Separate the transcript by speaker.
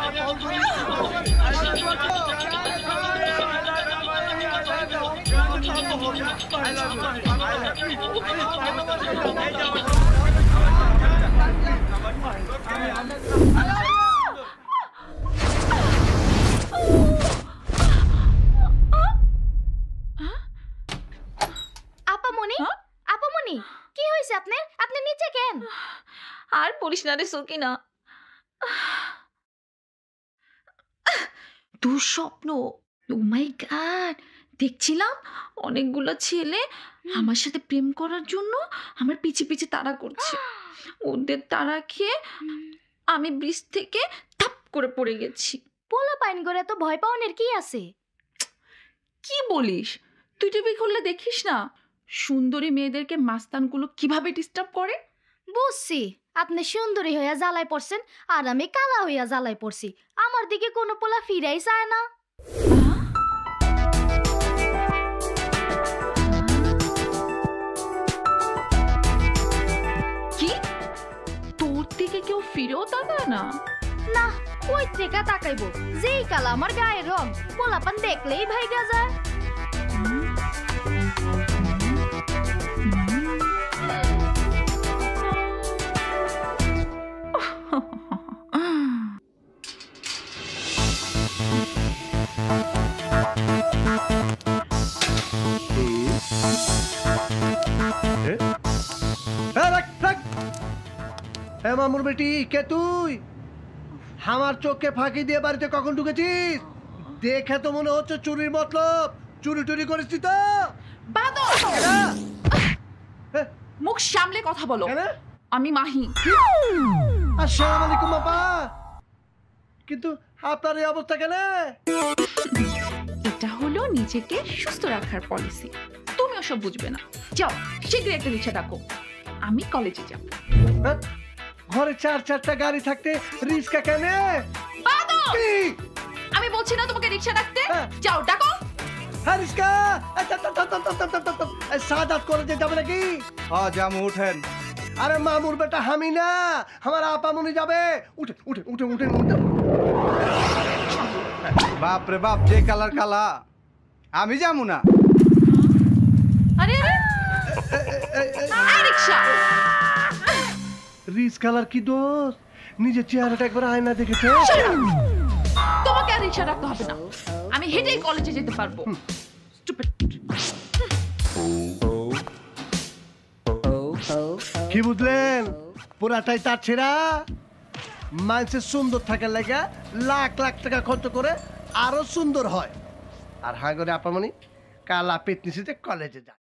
Speaker 1: কি হয়েছে আপনার? আপনি নিচে কেন?
Speaker 2: আর বলিস না রে সকিনা, দুঃস্বপ্ন। ও মাই গড, দেখছিলাম অনেকগুলো ছেলে আমার সাথে প্রেম করার জন্য আমার পিছে পিছে তাড়া করছে। ওদের তাড়া খেয়ে আমি ব্রিজ থেকে টাপ করে পড়ে গেছি।
Speaker 1: পোলা পাইন করে তো ভয় পাওয়ার কি আছে?
Speaker 2: কি বলিস? তুই টিভি খুললে দেখিস না সুন্দরী মেয়েদেরকে মাস্তানগুলো কিভাবে ডিস্টার্ব করে?
Speaker 1: বুঝছি, আপনি সুন্দরী হইয়া জ্বালায় পড়ছেন আর আমি কালা হইয়া জ্বালায় পড়ছি। আমার দিকে কোনো পোলা ফিরাই চায় না।
Speaker 2: কি তোর দিকে কেউ ফিরেও তাকায় না?
Speaker 1: না, কই থেকে তাকাইবো? যেই কালা আমার গায়ের রং, পোলাপান দেখলেই ভাইগা যায়।
Speaker 3: মামুর বেটি, কে তুই? আমার চোখকে ফাঁকি দিয়ে বাড়িতে কখন ঢুকেছিস? দেখে তো মনে হচ্ছে চুরির মতলব। চুরি টুরি করেছিস তো?
Speaker 2: মুখ সামলে কথা বলো। আমি মাহি।
Speaker 3: আসসালামু আলাইকুম বাবা। কিন্তু আপনার এই অবস্থা কেন?
Speaker 2: এটা হলো নিজেকে সুস্থ রাখার পলিসি। তুমি ওসব বুঝবে না। যাও শীঘ্রই একটা রিক্সা ডাকো, আমি কলেজে যাব।
Speaker 3: ঘরে 4-4টা গাড়ি থাকতে রিক্সা কেন?
Speaker 2: আমি বলছি না তোমাকে রিক্সা ডাকতে? যাও ডাকো।
Speaker 3: হ্যাঁ রিক্সা। সাদাত করে যে যাবে নাকি?
Speaker 4: হ্যাঁ যাবো, উঠেন।
Speaker 3: আরে মামুর বেটা হামি না, আমার আপামনি যাবে। উঠে উঠে উঠে উঠে উঠে।
Speaker 4: বাপ রে বাপ, যে কালার কালা, আমি যাবো না।
Speaker 2: আরে রিক্সা।
Speaker 3: রিক্স কালার কি দোষ? নিজের চেহারাটা একবার আয়না দেখেছো?
Speaker 2: তোমাকে আর রিক্সা ডাকতে হবে না, আমি হেঁটেই কলেজে যেতে পারবো।
Speaker 3: কি বুঝলেন? পুরাটাই তার ছেড়া। মানুষের সুন্দর থাকার লাগা লাখ লাখ টাকা খরচ করে আরো সুন্দর হয়। আর হাঁ করে আপামনি কালা পেটনিসিতে কলেজে যায়।